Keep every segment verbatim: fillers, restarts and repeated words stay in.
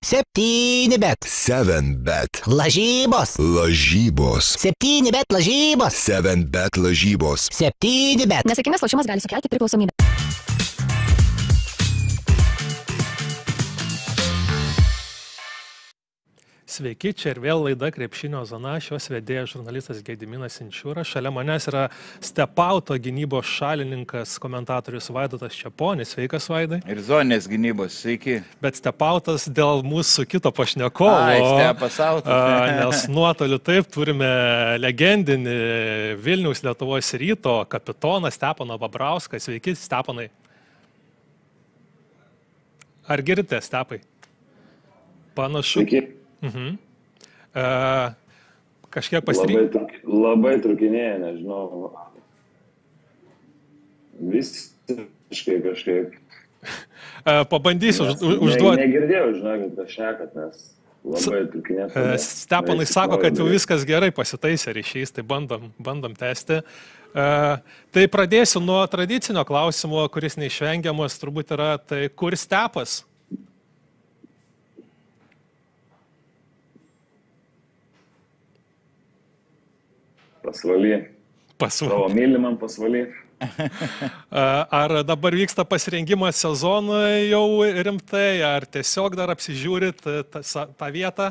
Septyni bet. Seven bet. Lažybos. Lažybos. Septyni bet lažybos. Seven bet lažybos. Septyni bet. Nesaikingas lošimas gali sukelti priklausomybę. Sveiki, čia ir vėl laida Krepšinio zona, šios vedėjas žurnalistas Gediminas Inčiūras. Šalia manęs yra Stepauto gynybos šalininkas, komentatorius Vaidotas Čeponis. Sveikas, Vaidai. Ir zoninės gynybos, sveiki. Bet Stepautas dėl mūsų kito pašnekovo. Ai, Stepas Auto. Nes nuotoliu taip turime legendinį Vilniaus Lietuvos Ryto kapitoną Steponą Babrauską. Sveiki, Steponai. Ar girdite, Stepai? Panašu. Sveiki. Mhm. Uh, kažkiek pasirinkę. Labai, truk, labai trukinėja, nežinau. Visiškai kažkaip. Uh, pabandysiu už, užduoti. Ne, negirdėjau, žinokit, aš šekat, nes labai trukinėja. Uh, Stepanai sako, kad jau viskas gerai pasitaisė ryšys, tai bandom, bandom tęsti. Uh, tai pradėsiu nuo tradicinio klausimo, kuris neišvengiamas turbūt yra, tai kur Stepas? Pasvaly. Pasvaly. Savo mylimam pasvaly. Ar dabar vyksta pasirengimas sezonui jau rimtai, ar tiesiog dar apsižiūrit tą, tą vietą?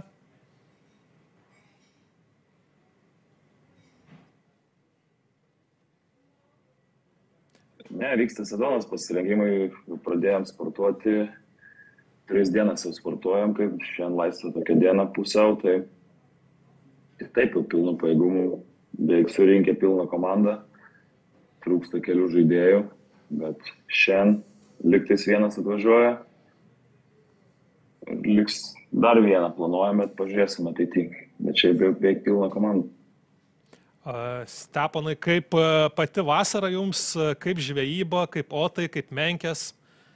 Ne, vyksta sezonas, pasirengimai, pradėjom sportuoti, tris dienas jau sportuojam, kaip šiandien laisvą tokią dieną pusiau, tai taip jau pilnų pajėgumų. Beveik surinkę pilną komandą, trūksta kelių žaidėjų, bet šiandien liktais vienas atvažiuoja, liks dar vieną planuojame, bet pažiūrėsime ateityje, bet čia beveik pilną komandą. Steponai, kaip pati vasara jums, kaip žvejyba, kaip otai, kaip menkės?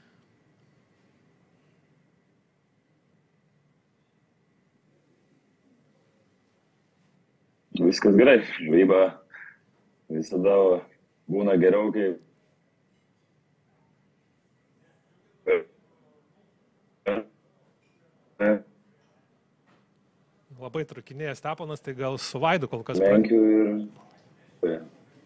Viskas gerai, žvejyba visada būna geriau, kai labai trukinėja Steponas, tai gal su Vaidu kol kas. Lenkiu ir...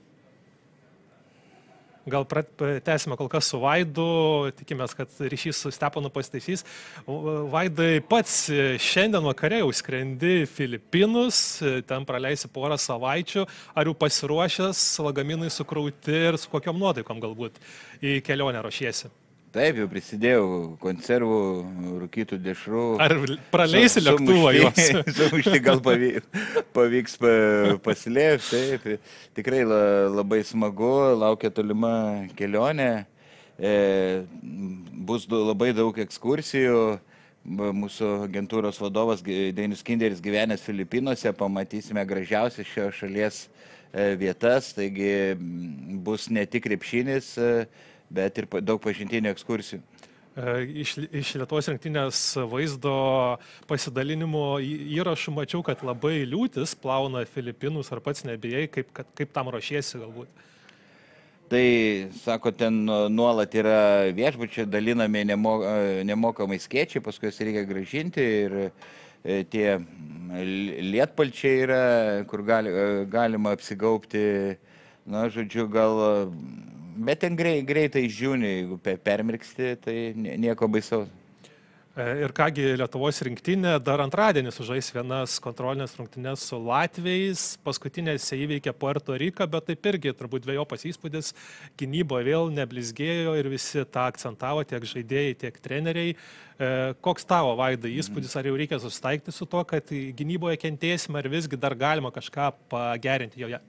Gal tęsime kol kas su Vaidu, tikimės, kad ryšys su Steponu pasitaisys. Vaidai, pats šiandien vakare jau skrendi Filipinus, ten praleisi porą savaičių. Ar jau pasiruošęs, lagaminai sukrauti ir su kokiom nuotaikom galbūt į kelionę ruošiesi? Taip, jau prisidėjau konservų, rūkytų dešrų. Ar praleisi su, lėktuvą juos? Sumušti gal pavyks, pavyks pasilėpti. Taip, tikrai labai smagu, laukia tolima kelionė. E, bus labai daug ekskursijų. Mūsų agentūros vadovas Dainius Kinderis gyvenęs Filipinuose, pamatysime gražiausias šios šalies vietas. Taigi bus ne tik krepšinis, bet ir daug pažintinių ekskursijų. Iš, iš Lietuvos rinktinės vaizdo pasidalinimo įrašų mačiau, kad labai liūtis plauna Filipinus, ar pats nebijai, kaip, kad, kaip tam ruošiesi galbūt? Tai, sako, ten nuolat yra viešbučiai, dalinami nemok, nemokamai skėčiai, paskui jas reikia grąžinti ir tie lietpalčiai yra, kur gali, galima apsigaubti, na, žodžiu, gal... Bet ten greitai žiūni, jeigu permirksti, tai nieko baisaus. Ir kągi, Lietuvos rinktinė dar antradienį sužais vienas kontrolinės rungtynes su latviais, paskutinėse įveikė Puerto Riką, bet taip irgi turbūt dvejopas įspūdis, gynyboje vėl neblizgėjo ir visi tą akcentavo, tiek žaidėjai, tiek treneriai. Koks tavo, Vaidai, įspūdis, ar jau reikia susitaikyti su to, kad gynyboje kentėsime, ar visgi dar galima kažką pagerinti joje?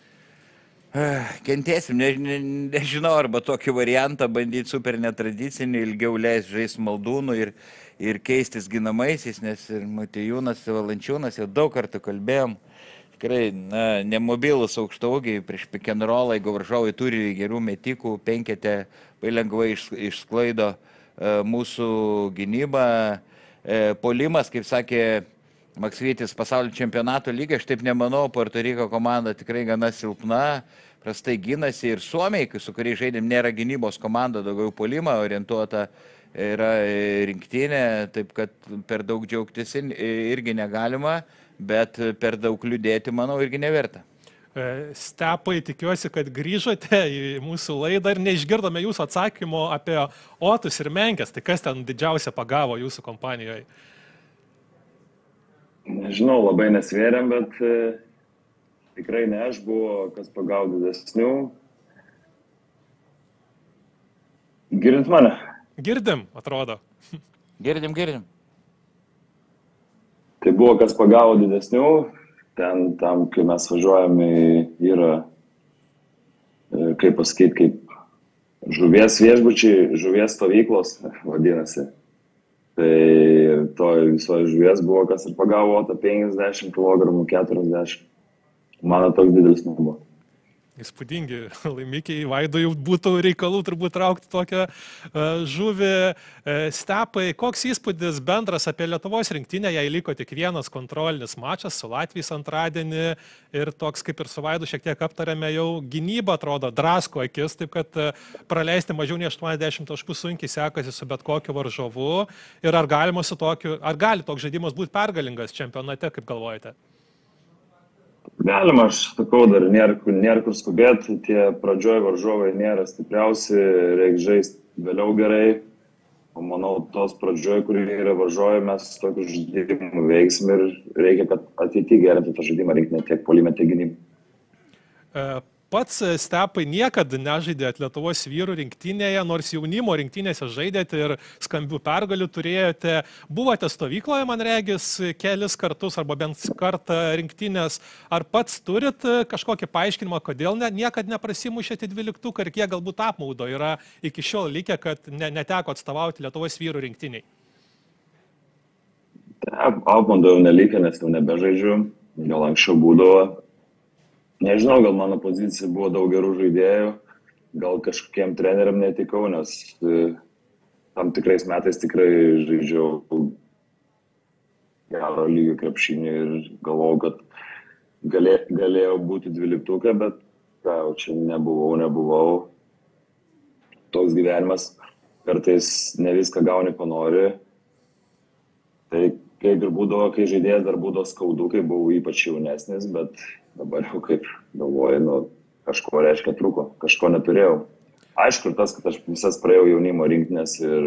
Kentėsim, ne, ne, nežinau, arba tokį variantą bandyti super netradicinį, ilgiau leis žaisti Maldūnų ir, ir keistis ginamaisiais, nes ir Matijūnas, ir Valančiūnas jau daug kartų kalbėjom. Tikrai na, nemobilus aukštaugiai prieš pick and roll, jeigu varžovai turi gerų metikų, penketė lengvai iš, išsklaido e, mūsų gynybą. E, polimas, kaip sakė Maksvytis, pasaulio čempionato lygio, aš taip nemanau, Puerto Riko komanda tikrai gana silpna, prastai gynasi ir Suomiai, su kuriais žaidėm, nėra gynybos komanda, daugiau polimą orientuota yra rinktinė, taip kad per daug džiaugtis irgi negalima, bet per daug liūdėti, manau, irgi neverta. Stepai, tikiuosi, kad grįžote į mūsų laidą ir neišgirdome jūsų atsakymo apie otus ir menkes. Tai kas ten didžiausia pagavo jūsų kompanijoje? Nežinau, labai nesvėrėm, bet e, tikrai ne aš buvo, kas pagavo didesnių. Girdint mane? Girdim, atrodo. Girdim, girdim. Tai buvo, kas pagavo didesnių. Ten, tam, kai mes važiuojame, yra, kaip pasakyti, kaip žuvies viešbučiai, žuvies stovyklos, vadinasi. Tai to visoje žuvies buvo, kas ir pagavo otą penkiasdešimt kilogramų, keturiasdešimt. Mano toks didelis nebuvo. Įspūdingi laimikiai, Vaidui jau būtų reikalų turbūt traukti tokią uh, žuvį. Uh, Stepai, koks įspūdis bendras apie Lietuvos rinktinę, jai liko tik vienas kontrolinis mačas su Latvijais antradienį ir toks kaip ir su Vaidu šiek tiek aptarėme jau gynybą, atrodo, drasko akis, taip kad uh, praleisti mažiau nei aštuoniasdešimt taškų sunkiai sekasi su bet kokiu varžovu ir ar galima su tokiu, ar gali toks žaidimas būti pergalingas čempionate, kaip galvojate? Galima, aš sakau, dar nėra, nėra kur skubėti, tie pradžioj varžovai nėra stipriausi, reikia žaisti vėliau gerai, o manau, tos pradžioj, kurie yra varžovai, mes tokių žaidimų veiksim ir reikia, kad ateityje gerinti tą žaidimą, reikia ne tiek puolime, tiek gynybą. Pats, Stepai, niekada nežaidėt Lietuvos vyrų rinktinėje, nors jaunimo rinktinėse žaidėte ir skambių pergalių turėjote. Buvote stovykloje, man regis, kelis kartus arba bent kartą rinktinės. Ar pats turit kažkokį paaiškinimą, kodėl ne, niekad neprasimušėte dvyliktuką ir kiek galbūt apmaudo yra iki šiol likę, kad ne, neteko atstovauti Lietuvos vyrų rinktiniai? Apmaudo jau nelikė, nes jau nebežaidžiu. Gal anksčiau būdavo. Nežinau, gal mano pozicija buvo daug gerų žaidėjų, gal kažkokiem treneriam netikau, nes e, tam tikrais metais tikrai žaidžiau gero lygio krepšinį ir galvojau, kad galė, galėjau būti dvyliktuke, bet ką, čia nebuvau, nebuvau. Toks gyvenimas, kartais ne viską gauni, ko nori. Tai kaip ir būdavo, kai žaidėjas dar būdavo skaudu, kai buvau ypač jaunesnis, bet dabar jau kaip galvoju, nu, kažko reiškia trūko, kažko neturėjau. Aišku, tas, kad aš visas praėjau jaunimo rinktinės ir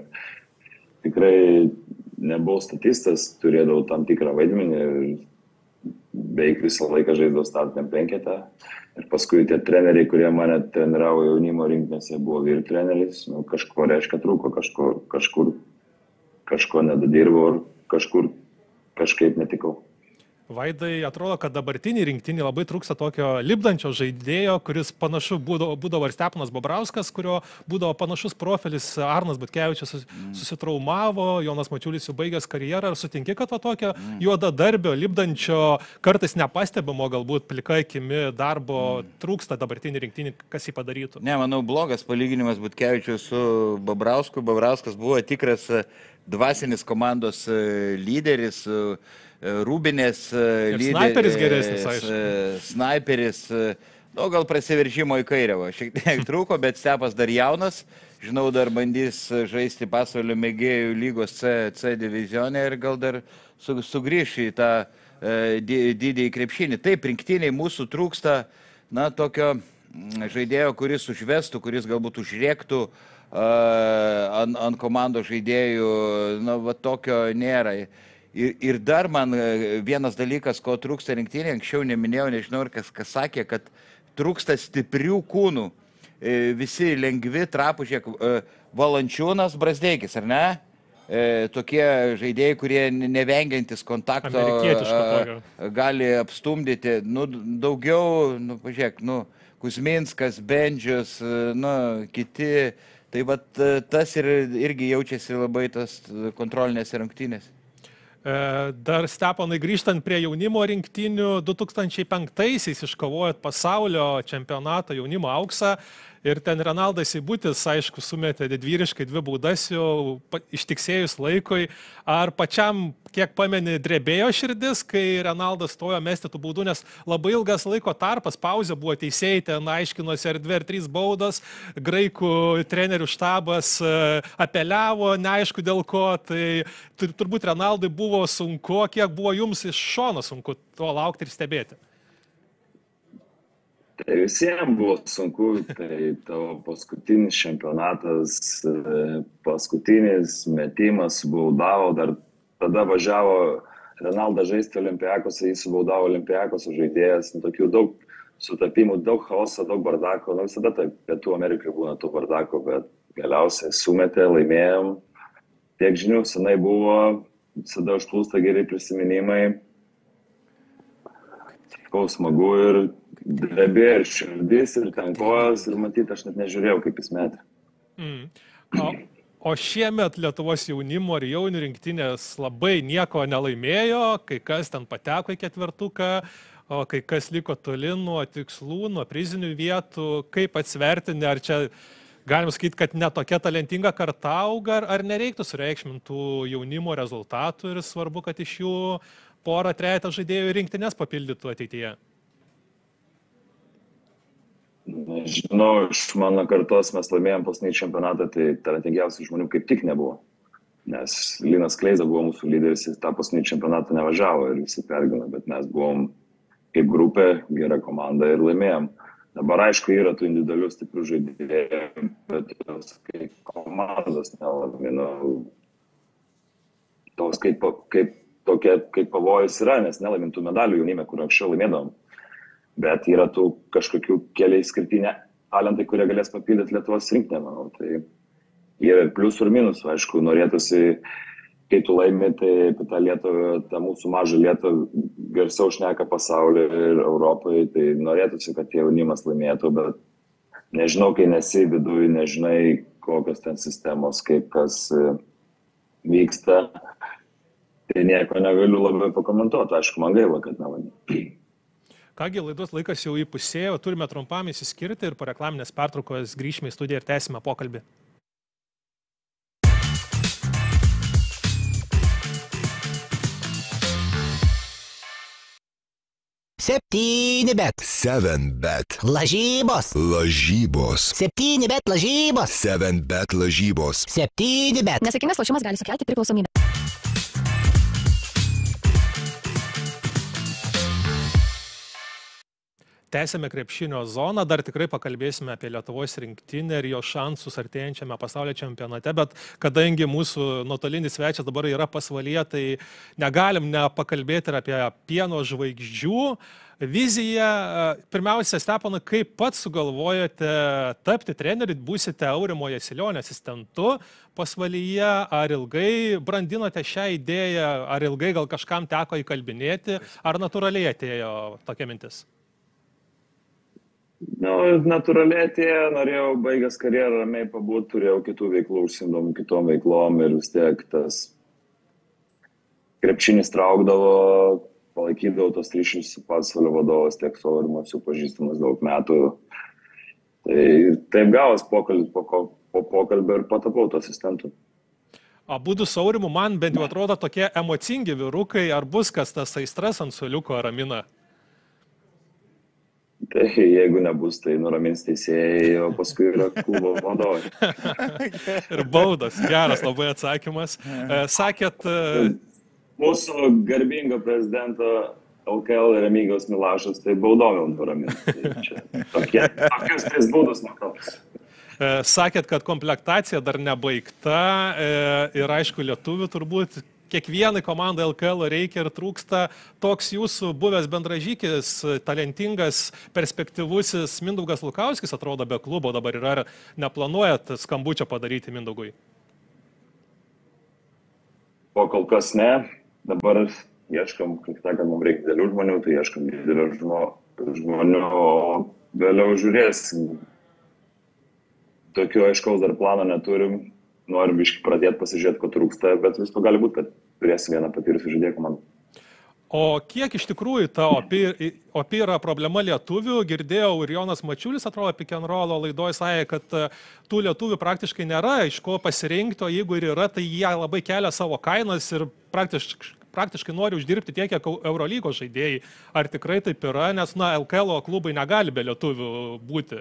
tikrai nebuvau statistas, turėdavau tam tikrą vaidmenį ir beveik visą laiką žaidavau startiniam penketą. Ir paskui tie treneriai, kurie mane treniravo jaunimo rinktinėse, buvo vyr treneriais, nu, kažko reiškia trūko, kažko, kažkur kažko nedadirbau ir kažkur kažkaip netikau. Vaidai, atrodo, kad dabartinį rinktinį labai trūksta tokio lipdančio žaidėjo, kuris panašu būdavo, būdavo ir Steponas Bobrauskas, kurio būdavo panašus profilis, Arnas Butkevičius susitraumavo, Jonas Mačiulis jau baigęs karjerą. Ar sutinki, kad to tokio juodadarbio, lipdančio, kartais nepastebimo, galbūt plika akimi darbo trūksta dabartinį rinktinį, kas jį padarytų? Ne, manau, blogas palyginimas Butkevičius su Bobrausku. Bobrauskas buvo tikras dvasinis komandos lyderis, Rūbinės lyderis, snaiperis geresnis, aišku. Snaiperis, nu, gal prasiveržimo į kairę, šiek tiek trūko, bet Stepas dar jaunas, žinau, dar bandys žaisti pasaulio mėgėjų lygos C, C divizionė ir gal dar su, sugrįš į tą e, didįjį krepšinį. Taip, rinktiniai mūsų trūksta, na, tokio žaidėjo, kuris užvestų, kuris galbūt užrėktų uh, ant, ant komandos žaidėjų, na, va, tokio nėra. Ir, ir dar man vienas dalykas, ko trūksta rinktinė, anksčiau neminėjau, nežinau, ir kas, kas sakė, kad trūksta stiprių kūnų. Visi lengvi, trapų, žiūrėk, Valančiūnas, Brazdeikis, ar ne? Tokie žaidėjai, kurie nevengiantis kontakto gali apstumdyti. Nu, daugiau, nu, pažiūrėk, nu, Kuzminskas, Bendžius, nu, kiti. Tai vat, tas ir, irgi jaučiasi labai tas kontrolinės rungtynės. Dar, Steponai, grįžtant prie jaunimo rinktinių, du tūkstančiai penktaisiais iškovojot pasaulio čempionato jaunimo auksą Ir ten Renaldas Seibutis, aišku, sumetė didvyriškai dvi baudas jau ištiksėjus laikui. Ar pačiam, kiek pameni, drebėjo širdis, kai Renaldas stojo mesti tų baudų, nes labai ilgas laiko tarpas, pauzė buvo, teisėjai ten aiškinosi ar dvi ar trys baudos, graikų trenerių štabas apeliavo, neaišku dėl ko, tai turbūt Renaldui buvo sunku, kiek buvo jums iš šono sunku to laukti ir stebėti. Tai visiems buvo sunku, tai tavo paskutinis čempionatas, paskutinis metimas baudavo, dar tada važiavo Renaldas žaisti Olimpiakose, jis baudavo Olimpiakose žaidėjas, tokių daug sutapimų, daug chaoso, daug bardako, nu visada taip, Pietų Amerikai būna tų bardako, bet galiausiai sumetė, laimėjom, tiek žinių senai buvo, visada užplūsta geri prisiminimai, tikau smagu ir drebė ir širdis, ir ten kojas, ir matyti, aš net nežiūrėjau, kaip jis metė. Mm. O, o šiemet Lietuvos jaunimo ir jaunių rinktinės labai nieko nelaimėjo, kai kas ten pateko į ketvertuką, o kai kas liko toli nuo tikslų, nuo prizinių vietų, kaip atsvertinti, ar čia galim sakyti, kad ne tokia talentinga karta auga, ar nereiktų sureikšmintų jaunimo rezultatų ir svarbu, kad iš jų porą trejetą žaidėjų rinktinės papildytų ateityje. Nežinau, iš mano kartos mes laimėjom paskutinį čempionatą, tai talentingiausių žmonių kaip tik nebuvo. Nes Linas Kleiza buvo mūsų lyderis, jis tą paskutinį čempionatą nevažiavo ir visi pergino, bet mes buvom kaip grupė, gera komanda ir laimėjom. Dabar aišku yra tų individualių stiprių žaidėjų, bet jos kaip komandos nelaimino. Tos kaip, kaip, tokia, kaip pavojus yra, nes nelaimintų medalių jaunime, kur anksčiau laimėdavom. Bet yra tų kažkokių keliai skirtinė talentai, kurie galės papildyti Lietuvos rinktinę, manau. Tai yra pliusų ir minusų, aišku, norėtųsi, kai tu laimi, tai apie tą Lietuvą, tą mūsų mažą Lietuvą garsiau šneka pasaulyje ir Europoje, tai norėtųsi, kad jaunimas laimėtų, bet nežinau, kai nesi viduje, nežinai, kokios ten sistemos, kaip kas vyksta, tai nieko negaliu labai pakomentuoti, aišku, man gaila, kad nelaimė. Kągi, laidos laikas jau įpusėjo, turime trumpam įsiskirti ir po reklaminės pertraukos grįžime į studiją ir tęsime pokalbį. Septyni bet. seven bet. Lažybos. Lažybos. Septyni bet lažybos. seven bet lažybos. Septyni bet. Nesėkmingas lošimas gali sukelti priklausomybę. Tęsėme krepšinio zoną, dar tikrai pakalbėsime apie Lietuvos rinktinę ir jo šansus artėjančiame pasaulio čempionate, bet kadangi mūsų nuotolinis svečias dabar yra pasvalyje, tai negalim nepakalbėti ir apie pieno žvaigždžių viziją. Pirmiausia, Steponai, kaip pats sugalvojote tapti treneriu, būsite Aurimo Jasilionio asistentu pasvalyje, ar ilgai brandinote šią idėją, ar ilgai gal kažkam teko įkalbinėti, ar natūraliai atėjo tokia mintis? Nu, natūraliai atėjo, norėjau baigęs karjerą ramiai pabūt, turėjau kitų veiklų, užsimdom kitom veiklom ir vis tiek tas krepšinis traukdavo, palaikydavau tos ryšius su pasvalio vadovas, tiek su Aurimu esu pažįstamas daug metų. Tai taip gavos pokalbį, po, po pokalbį ir patapau to asistentu. Abudu su Aurimu man bent jau atrodo tokie emocingi vyrukai, ar bus kas tas aistras ant suoliuko ramina? Tai jeigu nebus, tai nuramins teisėjai, o paskui yra klubo vadovai. Ir baudas, geras labai atsakymas. Sakėt... Mūsų garbingo prezidento L K L Remigijaus Milašas, tai baudovėm nuramins. Tai čia tokie, tokius tris būdus matau. Sakėt, kad komplektacija dar nebaigta ir aišku lietuvių turbūt kiekvienai komandai L K L reikia ir trūksta. Toks jūsų buvęs bendražykis, talentingas, perspektyvusis Mindaugas Lukauskis atrodo be klubo dabar yra. Ar neplanuojat skambučio padaryti Mindaugui? O kol kas ne. Dabar ieškam, kaip sakant, mums reikia didelių žmonių, tai ieškam didelių žmonių, o vėliau žiūrėsim. Tokių aiškaus dar plano neturim. Norim biškai pradėti pasižiūrėti, ko trūksta, bet visko gali būti, kad turėsim vieną patyrusių žaidėjų komandą. O kiek iš tikrųjų ta opi, opi yra problema lietuvių? Girdėjau ir Jonas Mačiulis, atrodo, Pick and Roll laidoje sakė, kad tų lietuvių praktiškai nėra, iš ko pasirinkti, o jeigu ir yra, tai jie labai kelia savo kainas ir praktiškai, praktiškai nori uždirbti tiek, kiek Eurolygos žaidėjai. Ar tikrai taip yra? Nes, na, L K L klubai negali be lietuvių būti.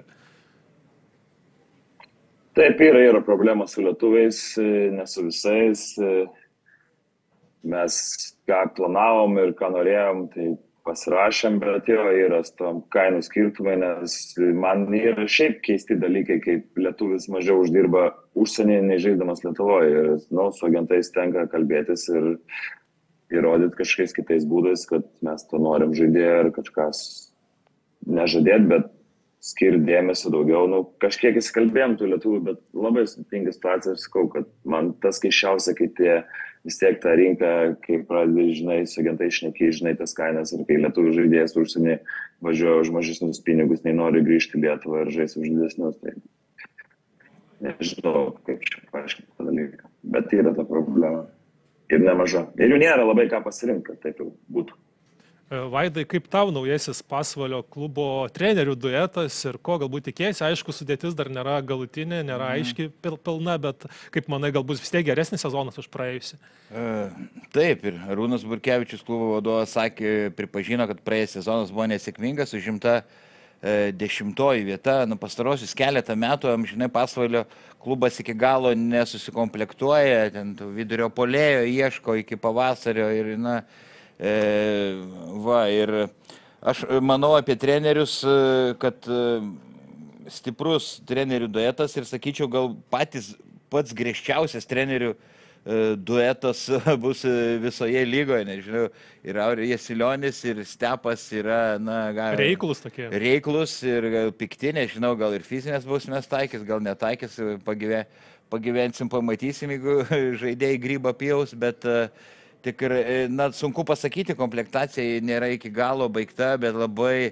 Taip, yra, yra problema su lietuviais, ne su visais. Mes ką planavom ir ką norėjom, tai pasirašėm, bet jo yra tom kainų skirtumai, nes man yra šiaip keisti dalykai, kaip lietuvis mažiau uždirba užsienyje, nežaisdamas Lietuvoje. Ir nu, su agentais tenka kalbėtis ir įrodyti kažkokiais kitais būdais, kad mes to norim žaidėją ir kažkas nežadėti, bet skirti dėmesio daugiau. Nu, kažkiek įsikalbėjom tų lietuvių, bet labai sudėtinga situacija ir sakau, kad man tas keiščiausia, kai tie vis tiek tą rinką, kai pradedi, žinai, su agentai šneki, žinai tas kainas ir kai lietuvių žaidėjas užsienį važiuoja už mažesnius pinigus, nei nori grįžti į Lietuvą ir žaisti už didesnius. Tai nežinau, kaip čia paaiškinti tą dalyką, bet yra ta problema ir nemaža. Ir jų nėra labai ką pasirinkti, kad taip jau būtų. Vaidai, kaip tau naujasis Pasvalio klubo trenerių duetas ir ko galbūt tikėsi? Aišku, sudėtis dar nėra galutinė, nėra aiški pilna, bet kaip manai, galbūt vis tiek geresnis sezonas už praėjusi? Taip, ir Arūnas Burkevičius, klubo vadovas, sakė, pripažino, kad praėjęs sezonas buvo nesėkmingas, užimta dešimtoji vieta. Nu, pastarosius keletą metų amžinai Pasvalio klubas iki galo nesusikomplektuoja, ten vidurio puolėjo ieško iki pavasario ir, na, E, va, ir aš manau apie trenerius, kad stiprus trenerių duetas ir sakyčiau, gal patys pats griežčiausias trenerių duetas bus visoje lygoje, nežinau, ir Aurijas Silionis, ir Stepas yra, na, gal... Reiklus tokie. Reiklus ir pikti, nežinau, gal ir fizinės bausmės taikys, gal netaikys, pagyve, pagyvensim, pamatysim, jeigu žaidėjai grybą pjaus, bet... Tik ir, na, sunku pasakyti, komplektacija nėra iki galo baigta, bet labai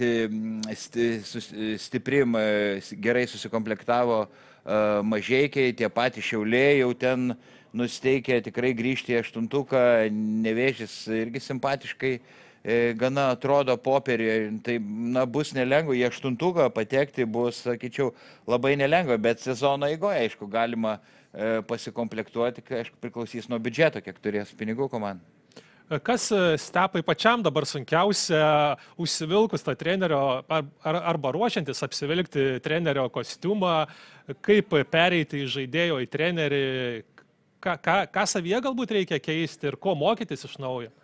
stipri, gerai susikomplektavo Mažeikiai, tie patys Šiauliai jau ten nusteikė tikrai grįžti į aštuntuką, Nevėžis irgi simpatiškai gana atrodo popieriuje, tai, na, bus nelengva, į aštuntuką patekti bus, sakyčiau, labai nelengva, bet sezono eigoje, aišku, galima pasikomplektuoti, aišku, priklausys nuo biudžeto, kiek turės pinigų komanda. Kas Stepai pačiam dabar sunkiausia užsivilkus tą trenerio, ar, arba ruošiantis apsivilkti trenerio kostiumą, kaip pereiti iš žaidėjo į trenerį, ką, ką, ką savyje galbūt reikia keisti ir ko mokytis iš naujo?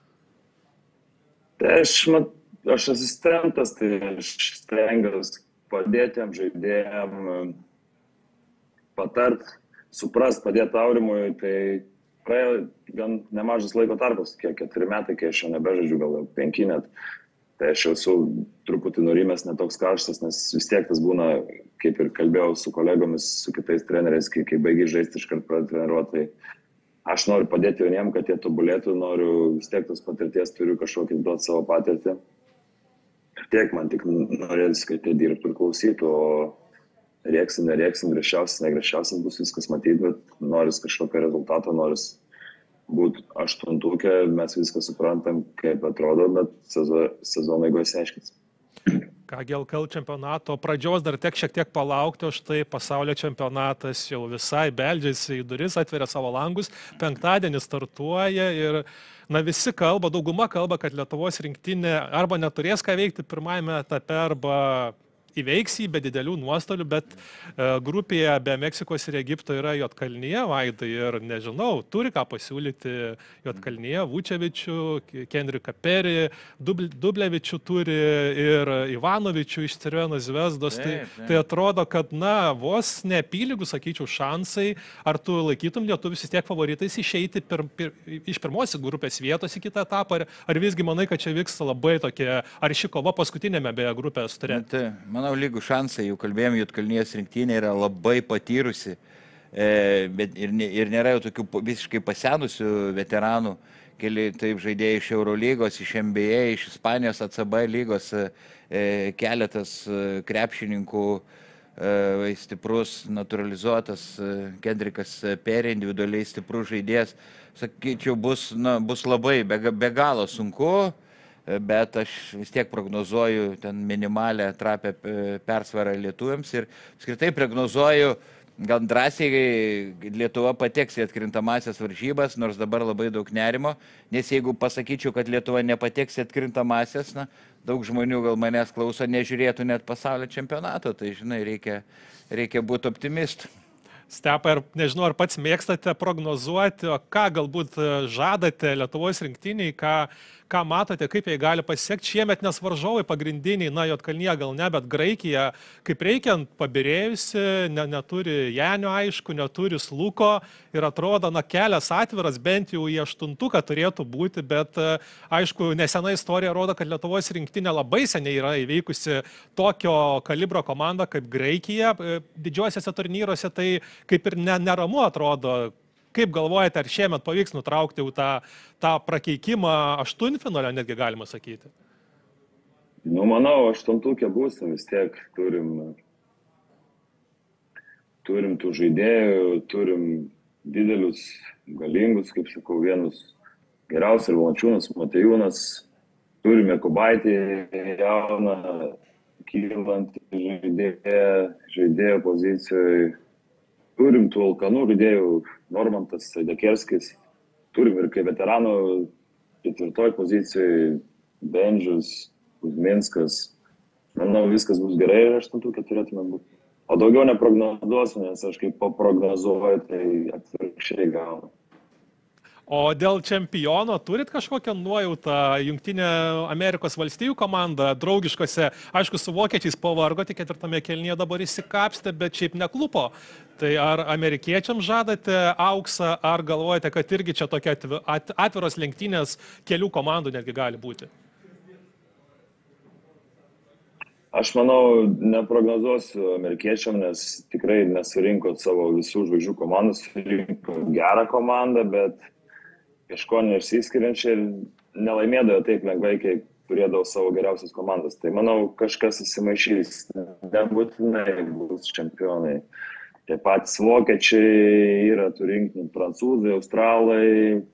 Tai aš, mat, aš asistentas, tai aš stengiuosi padėti jam žaidėjam, patart, suprast, padėti Aurimui, tai praėjo gan nemažas laiko tarpas, kiek keturi metai, kai aš jau nebežaidžiu, gal penki net. Tai aš jau esu truputį nurimęs, netoks karštas, nes vis tiek tas būna, kaip ir kalbėjau su kolegomis, su kitais treneriais, kai, kai baigiai žaisti iškart pradėti treniruoti. Tai aš noriu padėti jauniem, kad jie tobulėtų, noriu vis tiek tos patirties, turiu kažkokį duoti savo patirtį. Ir tiek man tik norėtis, kad jie dirbtų ir klausytų, o rėksim, nerėksim, griežčiausias, negriežčiausias bus viskas matyti, bet noris kažkokio rezultato, noris būti aštuntukė, mes viską suprantam, kaip atrodo, bet sezono eigoje išsiaiškins. Kągi, L K L čempionato pradžios dar tek šiek tiek palaukti, o štai pasaulio čempionatas jau visai beldžiasi į duris, atveria savo langus, penktadienį startuoja ir na, visi kalba, dauguma kalba, kad Lietuvos rinktinė arba neturės ką veikti pirmajame etape, arba įveiks jį be didelių nuostolių, bet uh, grupėje be Meksikos ir Egipto yra Juodkalnyje, Vaidai, ir nežinau, turi ką pasiūlyti Juodkalnyje, Vučevičių, Kendriką Perį, Dubl Dublevičių turi ir Ivanovičių iš Crveno Zvezdos. Tai, tai atrodo, kad, na, vos neapylygų, sakyčiau, šansai. Ar tu laikytum lietuvius vis tiek favoritais išeiti pir, pir, iš pirmos grupės vietos į kitą etapą, ar, ar visgi manai, kad čia vyks labai tokia, ar ši kova paskutinėme beje grupės ture? Manau, lygų šansai, jau kalbėjom, Juodkalnijos rinktinė yra labai patyrusi, e, bet ir, ir nėra jau tokių visiškai pasenusių veteranų, keli taip žaidėjai iš Eurolygos, iš N B A, iš Ispanijos A C B lygos, e, keletas krepšininkų, stiprus, naturalizuotas Kendrickas Perry, individualiai stiprus žaidėjas. Sakyčiau, bus, na, bus labai be, be galo sunku, bet aš vis tiek prognozuoju ten minimalę trapę persvarą lietuviams ir skritai prognozuoju, gal drąsiai Lietuva pateks į atkrintamasias varžybas, nors dabar labai daug nerimo, nes jeigu pasakyčiau, kad Lietuva nepateks į atkrintamasias, na, daug žmonių gal manęs klauso, nežiūrėtų net pasaulio čempionato, tai žinai, reikia, reikia būti optimistų. Stepai, nežinau, ar pats mėgstate prognozuoti, o ką galbūt žadate Lietuvos rinktiniai, ką, ką matote, kaip jie gali pasiekti šiemet, nes varžovai pagrindiniai, na, Juodkalnija gal ne, bet Graikija, kaip reikiant, pabirėjusi, ne, neturi Janio, aišku, neturi Sluko ir atrodo, na, kelias atviras, bent jau į aštuntuką turėtų būti, bet, aišku, nesena istorija rodo, kad Lietuvos rinktinė labai seniai yra įveikusi tokio kalibro komandą kaip Graikija. Didžiuosiuose turnyruose tai kaip ir ne, neramu atrodo. Kaip galvojate, ar šiemet pavyks nutraukti jau tą, tą prakeikimą aštuntfinalio, netgi galima sakyti? Nu, manau, aštuntukė bus, vis tiek turim, turim tų žaidėjų, turim didelius, galingus, kaip sakau, vienus geriausius, Valančiūnas, Matejūnas, turime Kubaitį, jauną, kylantį žaidėją, žaidėjo pozicijoje. Turim tų alkanų žaidėjų, Normantas, Dekerskis, turim ir kaip veteranų ketvirtoj pozicijoje, Bendžius, Kuzminskas. Manau, viskas bus gerai ir aštuntukė turėtume būti. O daugiau neprognozuosiu, nes aš kaip paprognozuoju, tai atvirkščiai gaunu. O dėl čempiono turit kažkokią nuojautą? Jungtinė Amerikos valstijų komanda draugiškose, aišku, su vokiečiais pavargo, tik ketvirtame kėlinyje dabar įsikapstė, bet šiaip neklupo. Tai ar amerikiečiams žadate auksą, ar galvojate, kad irgi čia tokia atviros lenktynės kelių komandų netgi gali būti? Aš manau, neprognozuosiu amerikiečiam, nes tikrai nesurinko savo visų žvaigždžių komandų, surinko gerą komandą, bet kažko neišsiskiriančią ir nelaimėdavo taip lengvai, kaip turėdavo savo geriausias komandas. Tai manau, kažkas įsimaišys, nebūtinai bus čempionai. Tie patys vokiečiai yra turinkti, prancūzai, australai,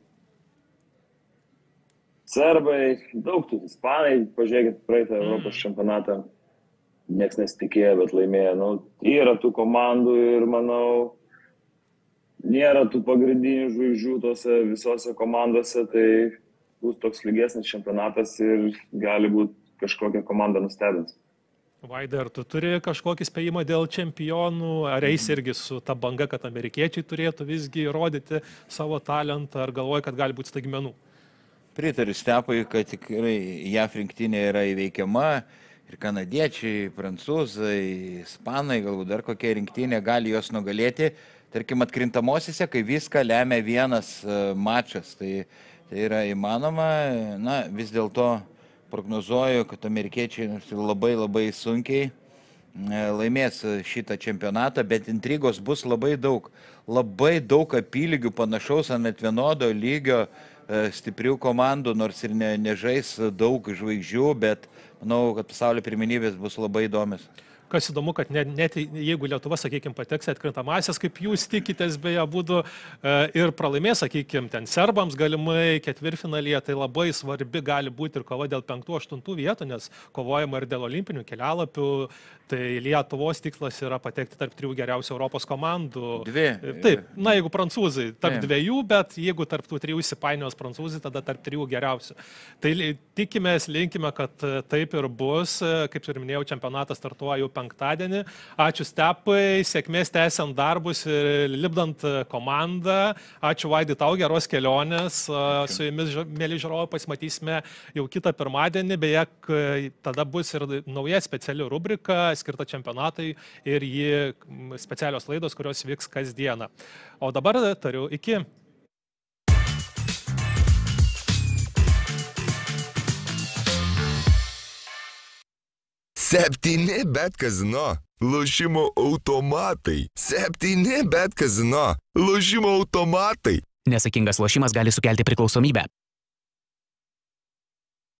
serbai, daug tų ispanai, pažiūrėkit praeitą Europos čempionatą, nieks nesitikėjo, bet laimėjo. Nu, yra tų komandų ir manau, nėra tų pagrindinių žvaigždžių tose visose komandose, tai bus toks lygesnis čempionatas ir gali būti kažkokia komanda nustebins. Vaidai, ar tu turi kažkokį spėjimą dėl čempionų, ar eis irgi su ta banga, kad amerikiečiai turėtų visgi rodyti savo talentą, ar galvoji, kad gali būti staigmenų? Pritariu Stepui, kad tikrai J A F rinktinė yra įveikiama ir kanadiečiai, prancūzai, ispanai, galbūt dar kokia rinktinė gali juos nugalėti. Tarkim, atkrintamosiose, kai viską lemia vienas mačas, tai, tai yra įmanoma. Na, vis dėlto prognozuoju, kad amerikiečiai labai labai sunkiai laimės šitą čempionatą, bet intrigos bus labai daug. Labai daug apylygių panašaus ant net vienodo lygio stiprių komandų, nors ir ne, nežais daug žvaigždžių, bet manau, kad pasaulio pirmenybės bus labai įdomios. Kas įdomu, kad net, net jeigu Lietuva, sakykime, pateks atkrintamasias, kaip jūs tikitės, beje, būdu ir pralaimės, sakykime, ten serbams galimai ketvirtfinalyje, tai labai svarbi gali būti ir kova dėl penktų, aštuntų vietų, nes kovojama ir dėl olimpinių kelialapių. Tai Lietuvos tikslas yra patekti tarp trijų geriausių Europos komandų. Dvi. Taip, na, jeigu prancūzai tarp Taip. dviejų, bet jeigu tarp tų trijų įsipainios prancūzai, tada tarp trijų geriausių. Tai tikimės, linkime, kad taip ir bus. Kaip ir minėjau, čempionatas startuoja jau penktadienį. Ačiū Stepai, sėkmės tęsiant darbus ir lipdant komandą. Ačiū Vaidai tau, geros kelionės. Ačiū. Su jumis, mėly žiūrovai, pasimatysime jau kitą pirmadienį. Beje, tada bus ir nauja speciali rubrika skirta čempionatai ir jį specialios laidos, kurios vyks kasdieną. O dabar tariu iki. Septyni bet kazino. Lošimo automatai. Septyni bet kazino. Lošimo automatai. Nesakingas lošimas gali sukelti priklausomybę.